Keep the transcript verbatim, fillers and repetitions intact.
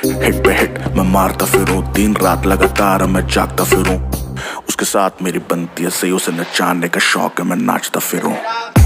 Hit पे hit मैं मारता फिरूं, दिन रात लगातार मैं जागता फिरूं। उसके साथ मेरी बनती है सही, उसे नचाने का शौक है, मैं नाचता फिरूं।